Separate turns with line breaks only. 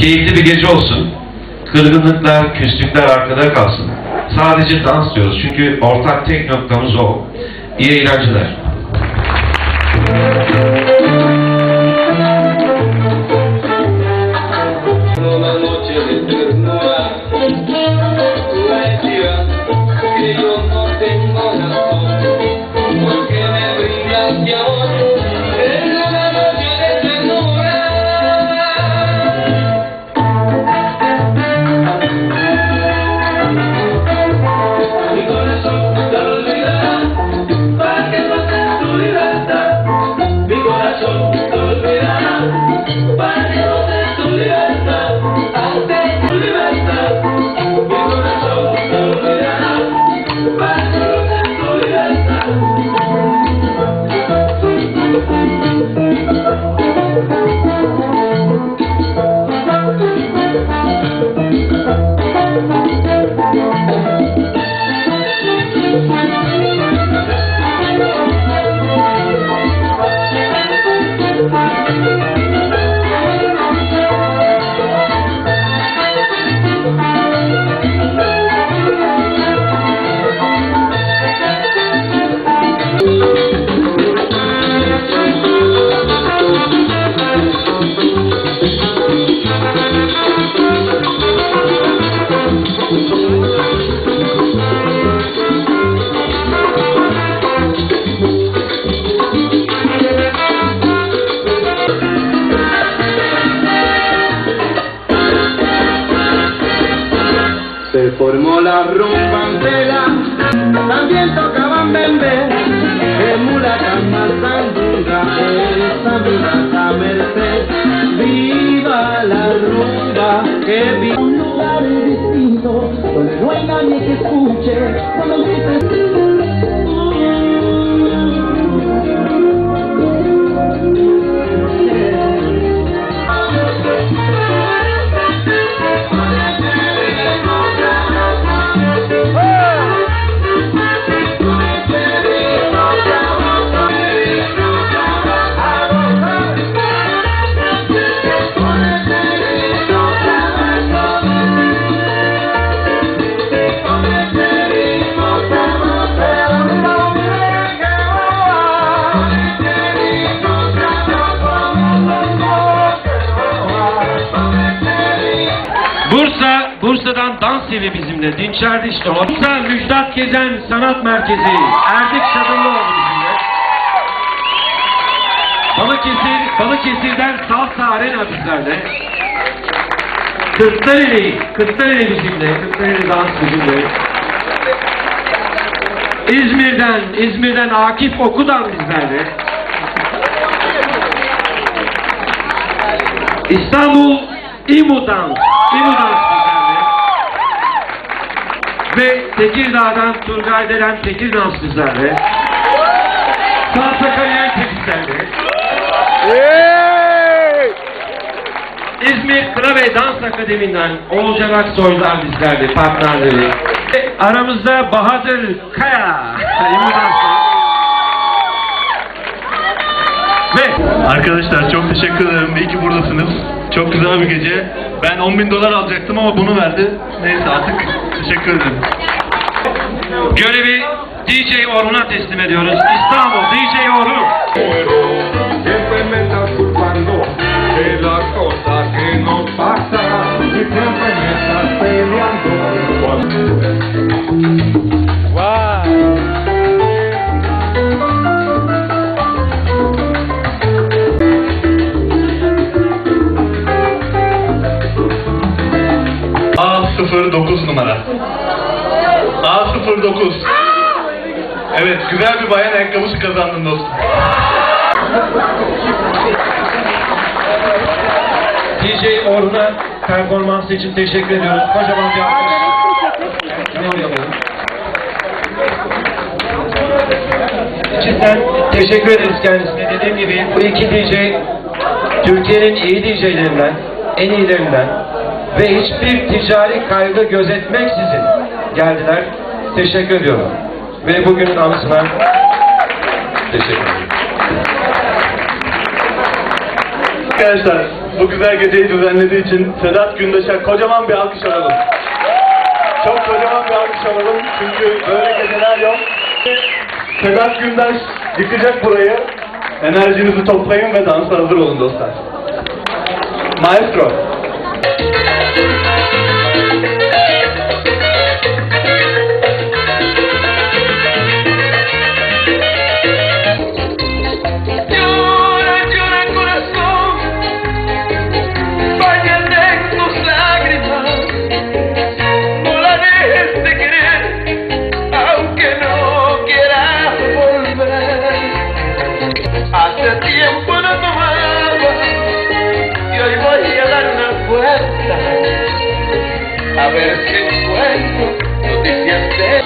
Keyifli bir gece olsun. Kırgınlıklar, küslükler arkada kalsın. Sadece dans diyoruz çünkü ortak tek noktamız o. İyi eğlenceler.
Se formó la rumbantera, también tocaban bembé, que mulacan más sandunga, esa mulata merced. Viva la rumba, que viva un lugar distinto, donde no hay nadie que escuche, cuando grites.
Bursa'dan dans evi bizimle. Dinçer'de işte o. Bursa Müjdat Gezen Sanat Merkezi. Erdik Şadırlıoğlu bizimle. Balıkesir'den Salsa Arena bizlerle. Kırklareli bizimle. Kırklareli dans bizimle. İzmir'den Akif Okudan bizlerle. İstanbul İmu'dan bizlerle. Ve Tekirdağ'dan Turgay Delen Tekirdans bizlerle. Sansakaryente bizlerle. İzmir Kıra ve Dans Akademi'nden Oğulcan Aksoylar bizlerle, partnerleri. Aramızda Bahadır Kaya. Ve
arkadaşlar çok teşekkür ederim. İyi ki buradasınız. Çok güzel bir gece. Ben 10.000 dolar alacaktım ama bunu verdi. Neyse artık teşekkür ederim.
Görevi DJ Orhun'a teslim ediyoruz. İstanbul DJ Orhun.
A09 numara. A09. Evet, güzel bir bayan ayakkabısı kazandın dostum.
DJ Orhun'a performansı için teşekkür ediyoruz. Kocaman bir alkış. Cidden teşekkür ederiz kendisine. Dediğim gibi bu iki DJ Türkiye'nin iyi DJ'lerinden, en iyilerinden ve hiçbir ticari kaygı gözetmeksizin geldiler. Teşekkür ediyorum. Ve bugünün anısına teşekkür ederim.
Arkadaşlar bu güzel geceyi düzenlediği için Sedat Gündeş'e kocaman bir alkış alalım. Çok kocaman bir alkış alalım çünkü böyle geceler yok. Sedat Gündeş yıkacak burayı. Enerjinizi toplayın ve dansa hazır olun dostlar. Maestro.
Hace tiempo no tomaba y hoy voy a dar una vuelta a ver si encuentro noticias de...